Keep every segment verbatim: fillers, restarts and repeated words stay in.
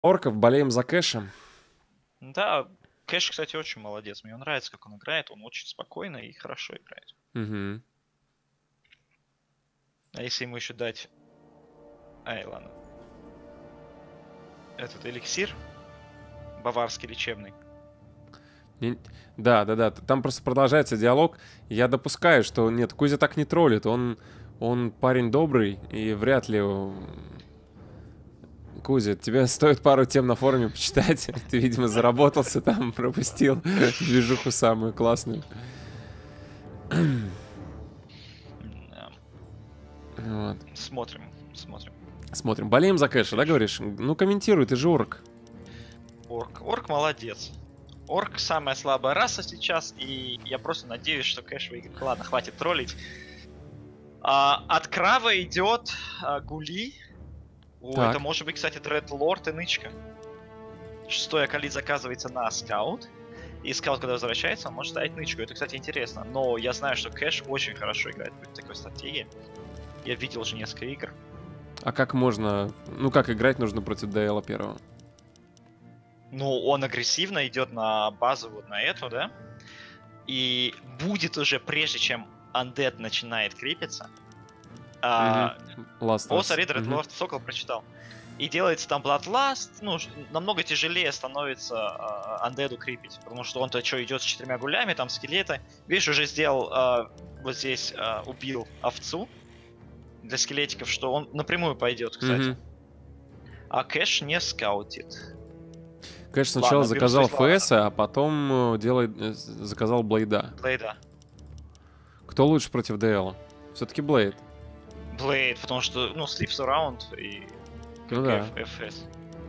Орков, болеем за Кэша. Да, Кэш, кстати, очень молодец. Мне нравится, как он играет. Он очень спокойно и хорошо играет. Угу. А если ему еще дать... Ай, ладно. Этот эликсир. Баварский лечебный. Да, да, да. Там просто продолжается диалог. Я допускаю, что нет, Кузя так не троллит. Он, он парень добрый, и вряд ли... Кузя, тебе стоит пару тем на форуме почитать. Ты, видимо, заработался там, пропустил движуху самую классную. Вот. Смотрим, смотрим. Смотрим. Болеем за Кэша, да, говоришь? Ну, комментируй, ты же орк. Орк. Орк молодец. Орк самая слабая раса сейчас, и я просто надеюсь, что Кэш выиграет. Ладно, хватит троллить. А, от Крава идет а, Гули. О, Так. это может быть, кстати, Дредлорд и Нычка. Шестой Акалит заказывается на скаут. И скаут, когда возвращается, он может ставить Нычку. Это, кстати, интересно. Но я знаю, что Кэш очень хорошо играет в такой стратегии. Я видел уже несколько игр. А как можно... Ну, как играть нужно против ДЛа первого? Ну, он агрессивно идет на базу, вот на эту, да? И будет уже, прежде чем Undead начинает крепиться... А... О, смотри, Дредлорд, Сокол прочитал. И делается там Bloodlust, ну, намного тяжелее становится uh, Undead'у крепить, потому что он-то что, идет с четырьмя гулями, там скелеты. Видишь, уже сделал, uh, вот здесь uh, убил овцу для скелетиков, что он напрямую пойдет, кстати. Mm-hmm. А Кэш не скаутит. Кэш сначала Ладно, заказал ФС, а потом делает, заказал Блейда. Блейда. Кто лучше против ДЛа? Все-таки Блейд. Блейд, потому что, ну, Sleeps Around и... Ну да. эф эс.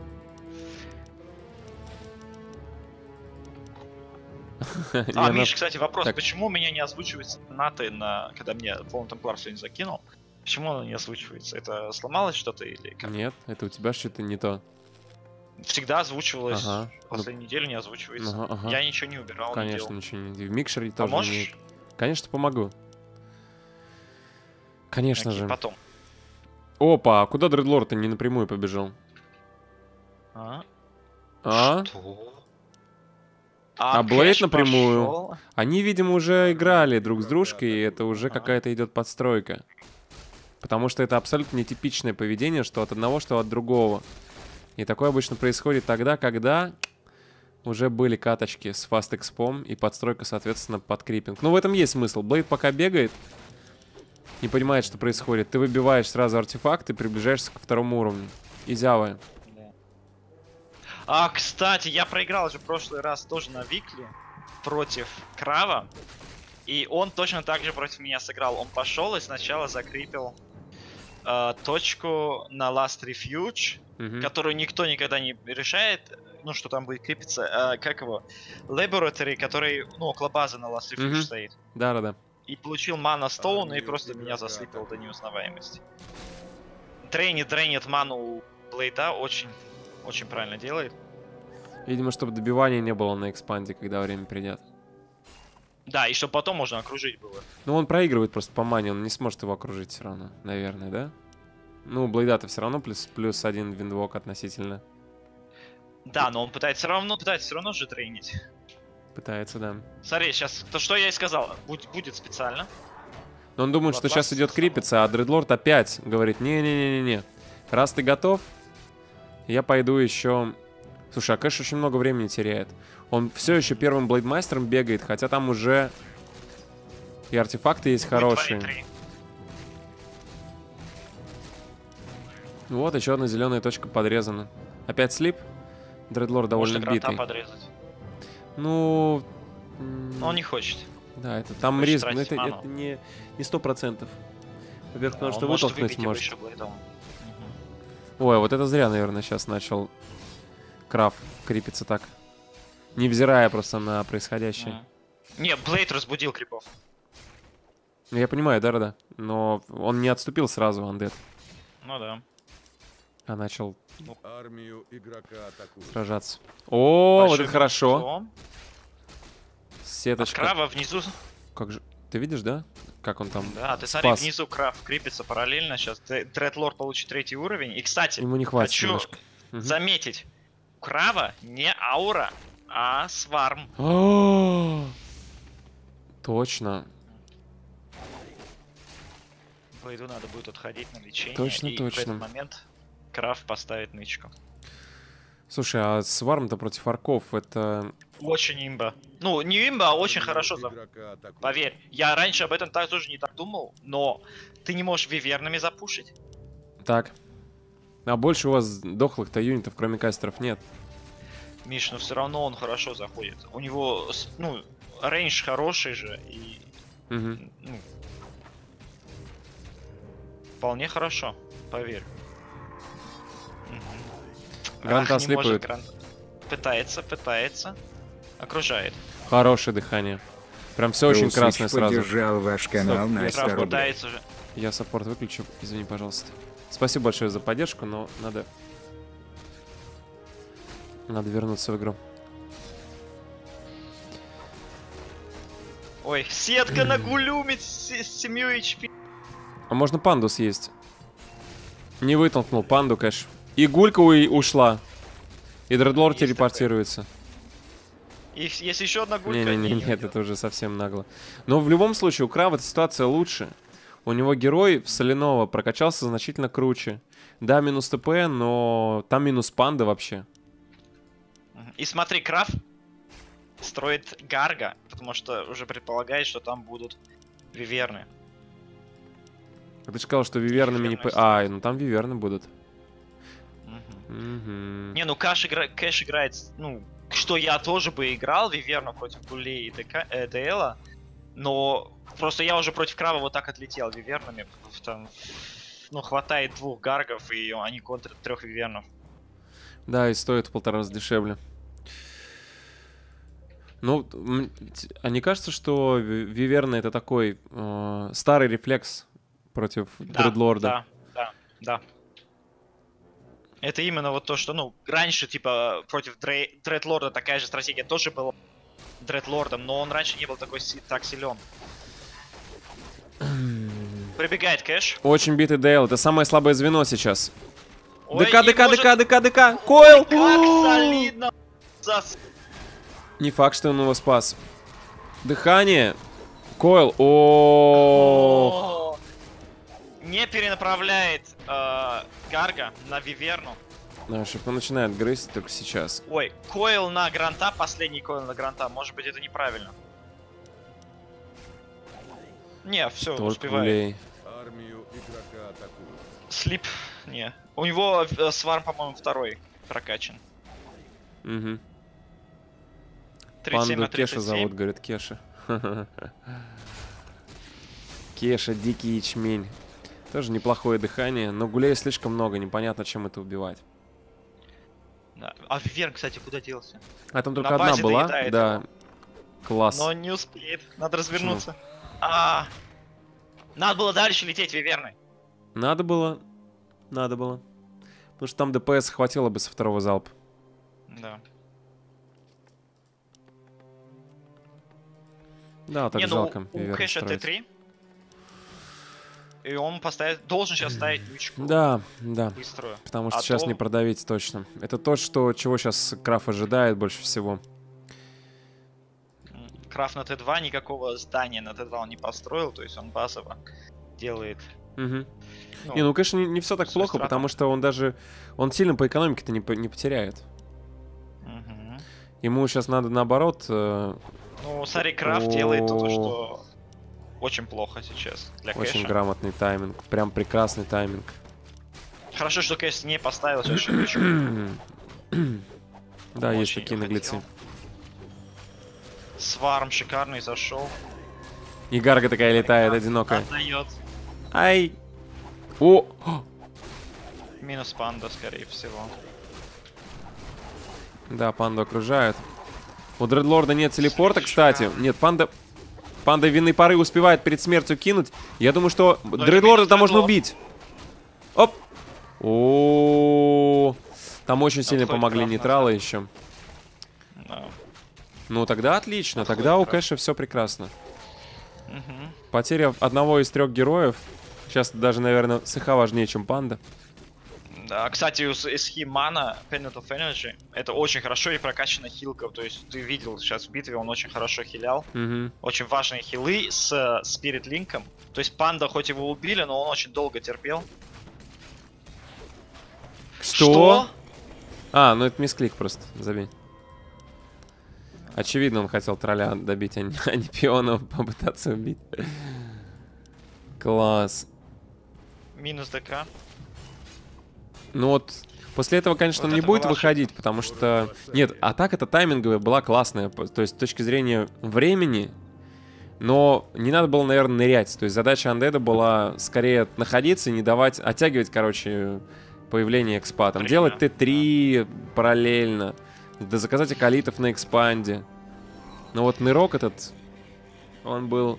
А, Миш, кстати, вопрос, так. Почему у меня не озвучивается наты, на... когда мне Fallen Templar сегодня закинул? Почему оно не озвучивается? Это сломалось что-то или как? Нет, это у тебя что-то не то. Всегда озвучивалось, ага. после ну... недели не озвучивается. Ага, ага. Я ничего не убирал, Конечно, не ничего не делал. В микшере а тоже можешь? не... Конечно, помогу. Конечно Окей, же. Потом. Опа, а куда Дредлорд-то не напрямую побежал? А? А? Что? А, а Блейд напрямую. Пошел? Они, видимо, уже играли друг с дружкой, и это уже ага. какая-то идет подстройка. Потому что это абсолютно нетипичное поведение, что от одного, что от другого. И такое обычно происходит тогда, когда уже были каточки с фаст-экспом и подстройка, соответственно, под крипинг. Ну, в этом есть смысл. Блейд пока бегает, не понимает, что происходит. Ты выбиваешь сразу артефакт и приближаешься ко второму уровню. Изявая. А, кстати, я проиграл же в прошлый раз тоже на Викли против Крава. И он точно так же против меня сыграл. Он пошел и сначала закрепил э, точку на Last Refuge, угу. которую никто никогда не решает. Ну, что там будет крепиться. Э, как его? Laboratory, который, ну, около базы на Last Refuge угу. стоит. Да-да-да. И получил Mana Stone и просто меня заслепил до неузнаваемости. Дрейнит, дрейнит ману Блейда очень... Очень правильно делает. Видимо, чтобы добивания не было на экспанде, когда время придет. Да, и чтобы потом можно окружить было. Ну, он проигрывает просто по мане, он не сможет его окружить все равно, наверное, да? Ну, Блейда-то все равно плюс, плюс один виндвок относительно. Да, но он пытается все равно, пытается все равно же трейнить. Пытается, да. Смотри, сейчас, то что я и сказал, будет, будет специально. Но он думает, что сейчас идет крипиться, а Дредлорд опять говорит, не-не-не-не-не. Раз ты готов, я пойду еще... Слушай, а Кэш очень много времени теряет. Он все еще первым блейдмастером бегает, хотя там уже и артефакты есть хорошие. Вот, еще одна зеленая точка подрезана. Опять слип? Дредлорд довольно битый. Подрезать. Ну... Но он не хочет. Да, это там хочет риск, но это, это не сто процентов. Во-первых, потому да, что вытолкнуть может. может. Ой, вот это зря, наверное, сейчас начал Крав крепиться так. Невзирая просто на происходящее. Mm. Не, Блейд разбудил крипов. Я понимаю, да-да-да. Но он не отступил сразу, Undead. Ну да. А начал ну. Армию игрока атакует. Сражаться. О, Большой вот это хорошо. Зон. Сеточка. А Крава внизу. Как же... Ты видишь, да? Как он там Да, ты спас. смотри, внизу Крав крепится параллельно. Сейчас Дредлорд получит третий уровень. И, кстати, ему не хватит хочу немножко. заметить, Крава не аура, а сварм. Точно. Блейду надо будет отходить на лечение. Точно, и точно. в этот момент Крав поставит нычку. Слушай, а сварм-то против арков это... Очень имба. Ну, не имба, а очень хорошо. За... Поверь, я раньше об этом так тоже не так думал, но ты не можешь вивернами запушить. Так. А больше у вас дохлых-то юнитов, кроме кастеров, нет. Миш, но все равно он хорошо заходит. У него, ну, рейндж хороший же и... Угу. Ну, вполне хорошо, поверь. Угу. Гранта Ах, не может, слипают. Грант... Пытается, пытается. Окружает. Хорошее дыхание. Прям все очень Русич красное сразу. поддержал ваш канал Стоп, на я сто Крав рублей. пытается же. Я саппорт выключу, извини, пожалуйста. Спасибо большое за поддержку, но надо... Надо вернуться в игру. Ой, сетка на гулюмит с семью эйч пи. А можно панду съесть? Не вытолкнул панду, конечно. И гулька у- ушла. И дредлорд Есть телепортируется. И есть еще одна гулька. Не-не-не, не, нет, это уже совсем нагло. Но в любом случае у Крава эта ситуация лучше. У него герой в соляного прокачался значительно круче. Да, минус ТП, но там минус панда вообще. И смотри, Крав строит Гарга, потому что уже предполагает, что там будут виверны. А ты же сказал, что вивернами не... п- Виверны А, ну там виверны будут. Мгм. Мгм. Не, ну Кэш, игра... Кэш играет, ну, что я тоже бы играл виверну против Гулей и ДК... э, ДЛа, но просто я уже против Крава вот так отлетел вивернами, там, ну, хватает двух гаргов, и они контрят трех вивернов. Да, и стоит в полтора раза дешевле. Ну, м, т- а не кажется, что ви- виверны это такой э, старый рефлекс против Да, дредлорда? Да, да, да. Это именно вот то, что, ну, раньше, типа, против Дре... Дредлорда такая же стратегия тоже была Дредлордом, но он раньше не был такой си... так силен. Прибегает Кэш. Очень битый Дейл, это самое слабое звено сейчас. Ой, ДК, и ДК, может- ДК, ДК, ДК! Койл! Как солидно! Зас... Не факт, что он его спас. Дыхание. Койл. О. О, не перенаправляет э, Гарга на Виверну. Наш он начинает грызть только сейчас. Ой, койл на Гранта, последний койл на Гранта. Может быть, это неправильно. Не, все, Только успевает. гулей. Армию игрока атакуют. Слип, не. У него э, сварм, по-моему, второй прокачан. Угу. тридцать семь Панду на Кеша тридцать семь. зовут, говорит Кеша. Кеша, дикий ячмень. Тоже неплохое дыхание, но гулей слишком много, непонятно, чем это убивать. Да. А Виверн, кстати, куда делся? А там только На одна базе была, доедает да. его. Класс. Но не успеет. Надо развернуться. А, надо было дальше лететь, Виверны. Надо было, надо было. Потому что там ДПС хватило бы со второго залпа. Да. Да, так не, ну, жалко. у Виверн Кэша строить. Т три. И он поставит, должен сейчас ставить нычку. Да, да. Быструю. Потому что А сейчас то- не продавить точно. Это то, что, чего сейчас Краф ожидает больше всего. М, Крафт на Т два никакого здания на Т два он не построил, то есть он базово делает. Мгм. Ну, Не, ну, конечно, не, не все так с плохо, рестратом. потому что он даже... Он сильно по экономике-то не, по- не потеряет. мгм. Ему сейчас надо, наоборот... э, Ну, смотри, Крафт делает то, О. что очень плохо сейчас для очень Кэша. грамотный тайминг. Прям прекрасный тайминг. Хорошо, что Кэш не поставил сейчас нычку. Да, Он есть очень такие не наглецы. хотел. Сварм шикарный зашел. И Гарга такая летает, одинокая. Отдает. Ай! О! О! Минус панда, скорее всего. Да, панду окружают. У Дредлорда нет телепорта, кстати. Нет, панда... Панда винной пары успевает перед смертью кинуть. Я думаю, что Дредлорда-то можно Дредлорд. убить. Оп! О, там очень сильно Отходит помогли Крафт нейтралы назад. еще. Да. Ну тогда отлично, Отходит тогда у Крафт. Кэша все прекрасно. Мгм. Потеря одного из трех героев. Сейчас даже, наверное, Сыха важнее, чем панда. Да, кстати, у Эсхи Мана, Penance of Energy, это очень хорошо и прокачана хилка. То есть ты видел сейчас в битве, он очень хорошо хилял. Угу. Очень важные хилы с Спирит Линком. То есть Панда хоть его убили, но он очень долго терпел. Что? Что? А, ну это мисклик просто, забей. Очевидно, он хотел тролля добить, а не, а не пиона попытаться убить. Класс. Минус ДК. Ну вот, после этого, конечно, вот он не это будет выходить, ошибка. Потому что... Нет, атака-то тайминговая была классная. То есть, с точки зрения времени. Но не надо было, наверное, нырять. То есть, задача Undead была скорее находиться и не давать... Оттягивать, короче, появление экспа. Там, делать Т три да. параллельно. Да заказать акалитов на экспанде. Но вот нырок этот... Он был...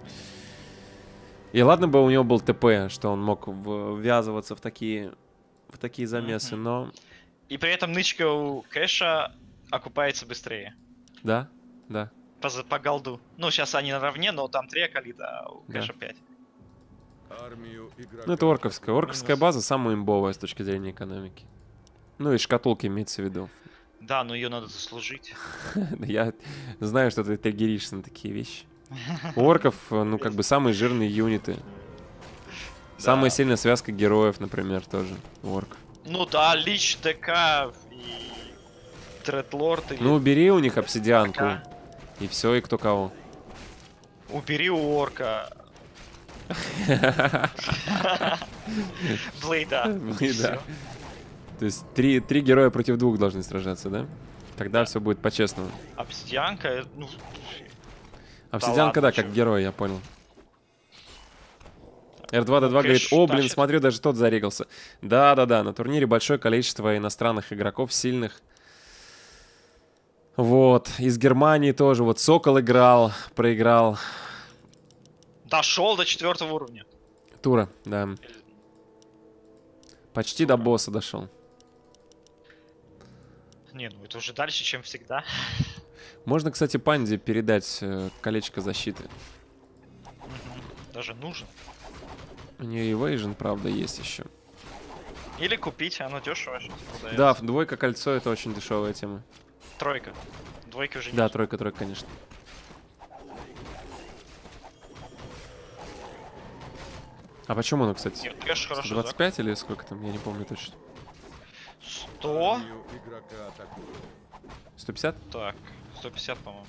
И ладно бы у него был ТП, что он мог ввязываться в такие... в такие замесы, mm-hmm. но... И при этом нычка у Кэша окупается быстрее. Да, да. По, по голду. Ну, сейчас они наравне, но там три акалита, а у да. Кэша пять. Ну, это орковская. Орковская база самая имбовая с точки зрения экономики. Ну, и шкатулки имеется в виду. Да, но ее надо заслужить. Я знаю, что ты триггеришься на такие вещи. У орков, ну, как бы самые жирные юниты. Самая да. сильная связка героев, например, тоже у орков. Ну да, Лич, ДК и Тредлорд. Ну, убери у них обсидианку. ДК. И все, и кто кого. Убери у орка. Блейда. Блейда. То есть три, три героя против двух должны сражаться, да? Тогда да. все будет по-честному. Обсидианка, ну... Обсидианка, да, да как герой, я понял. эр два дэ два говорит, о, блин, тащит. Смотрю, даже тот зарегался. Да-да-да, на турнире большое количество иностранных игроков, сильных. Вот, из Германии тоже. Вот Сокол играл, проиграл. Дошел до четвертого уровня. Тура, да. Почти Тура. До босса дошел. Не, ну это уже дальше, чем всегда. Можно, кстати, Панде передать э, колечко защиты. Даже нужен. У нее evasion, правда, есть еще. Или купить, оно дешево. Да, двойка кольцо это очень дешевая тема. Тройка. Двойки уже нет. Да, тройка, тройка, конечно. А почему оно, кстати? Нет, кэш хорошо, сто двадцать пять или сколько там? Я не помню точно. сто? сто пятьдесят? Так, сто пятьдесят, по-моему.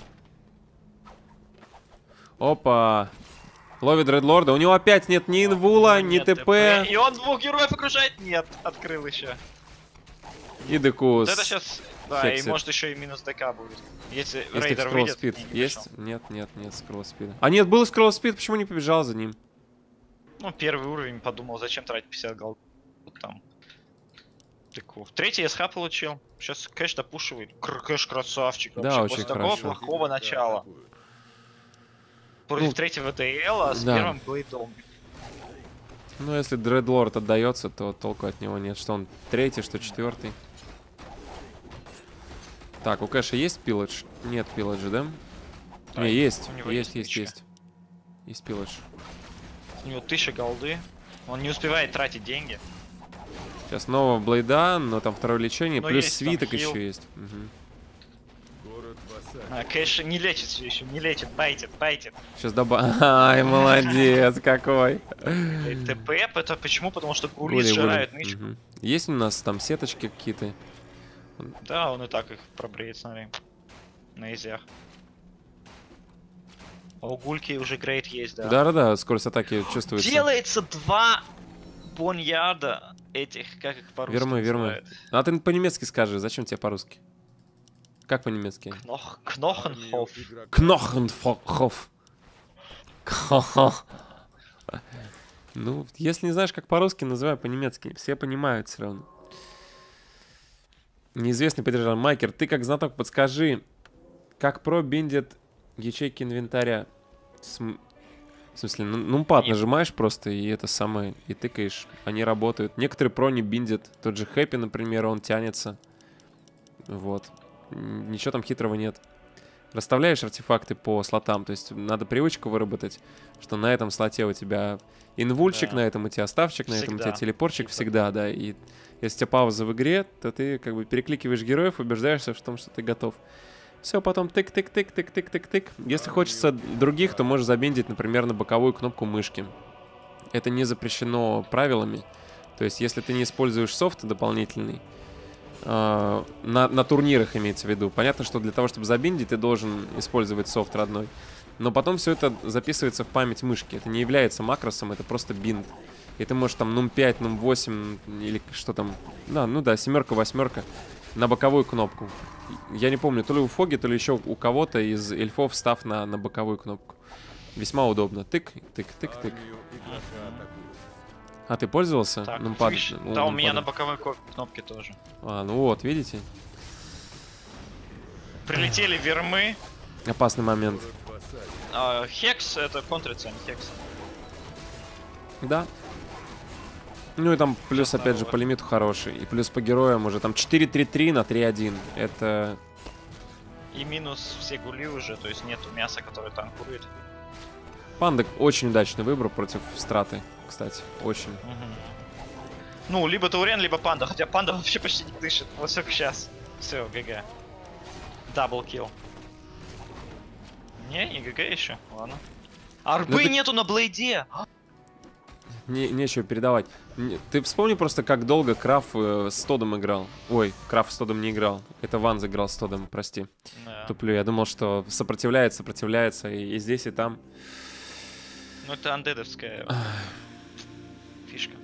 Опа! Ловит Дредлорда. У него опять нет ни инвула, ни ТП. ТП. И он двух героев окружает? Нет, открыл еще. И Декус. Вот это сейчас... Да, хексит. И может еще и минус ДК будет. Если, Если рейдер выйдет. Спид не есть? Нет, нет, нет, скролл-спида. А нет, был скролл-спид, почему не побежал за ним? Ну, первый уровень, подумал, зачем тратить пятьдесят голд. Вот там. Декус. Третий СХ получил. Сейчас кэш допушивает. Кэш красавчик. Да, вообще. очень После хорошо. такого плохого начала. Против ну, третьего ДЛ, а с да. первым Блейдом. Ну, если Дредлорд отдается, то толку от него нет. Что он третий, что четвертый. Так, у Кэша есть пилладж? Нет пилладжа, да? да? Не, есть. Есть, есть, есть, есть. Есть пилладж. У него тысяча голды. Он не успевает тратить деньги. Сейчас нового Блейда, но там второе лечение. Но плюс свиток еще есть. Угу. А, Кэш не лечит все еще, не лечит, байтит, байтит. Сейчас добавим. Ай, молодец, какой. ТП, это почему? Потому что гули сжирают нычку. Угу. Есть у нас там сеточки какие-то? Да, он и так их пробреет, смотри. На изях. А у гульки уже грейд есть, да? Да-да-да, скорость атаки чувствуется. Делается два боньярда этих, как их по-русски вермы, вермы. А ты по-немецки скажи, зачем тебе по-русски? Как по-немецки? Кнох... Кнохенхоф. Кнохенхоф. Ну, если не знаешь, как по-русски, называй по-немецки. Все понимают все равно. Неизвестный поддержал. Майкер, ты как знаток подскажи, как про биндит ячейки инвентаря? См... В смысле, нумпад нажимаешь просто, и это самое, и тыкаешь. Они работают. Некоторые про не биндят. Тот же Хэппи, например, он тянется. Вот. Ничего там хитрого нет. расставляешь артефакты по слотам. То есть надо привычку выработать, что на этом слоте у тебя инвульчик, да. на этом у тебя ставчик, на этом у тебя телепорчик всегда, да. И если у тебя пауза в игре, то ты как бы перекликиваешь героев, убеждаешься в том, что ты готов. Все, потом тык-тык-тык-тык-тык-тык-тык. Если хочется других, то можешь забиндить, например, на боковую кнопку мышки. Это не запрещено правилами. То есть, если ты не используешь софт дополнительный, э, на, на турнирах имеется в виду, понятно, что для того, чтобы забиндить, ты должен использовать софт родной. Но потом все это записывается в память мышки. Это не является макросом, это просто бинд. И ты можешь там нум пять, нум восемь или что там. Да, ну да, семерка, восьмерка на боковую кнопку. Я не помню, то ли у Фоги, то ли еще у кого-то из эльфов став на, на боковую кнопку. Весьма удобно. Тык, тык, тык, тык. А ты пользовался? Так, нумпад, видишь, ну, да, у нумпадом? меня на боковой кнопке тоже. А, ну вот, видите? Прилетели вермы. Опасный момент. А, Хекс — это контрицен, Хекс. Да. Ну и там плюс, Сейчас опять же, по лимиту хороший. И плюс по героям уже там четыре три три на три один. Это... И минус все гули уже, то есть нету мяса, которое танкует. Панда очень удачный выбор против страты, кстати. Очень. Угу. Ну, либо Таурен, либо Панда. Хотя Панда вообще почти не дышит. Вот только сейчас. Все, ГГ. Даблкилл. Не, не ГГ еще. Ладно. Арбы ты... нету на Блейде! Не, нечего передавать. Не, ты вспомни просто, как долго Краф э, с Тодом играл. Ой, Краф с Тодом не играл. Это Ванз играл с Тодом, прости. Да. Туплю. Я думал, что сопротивляется, сопротивляется и, и здесь, и там. Ну это андедовская фишка.